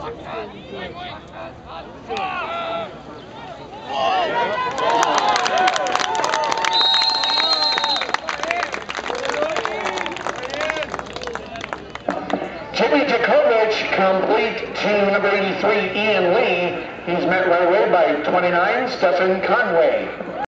Jimmy Jakovich, complete. Team number 83, Ian Lee. He's met right away by 29, Stephen Conway.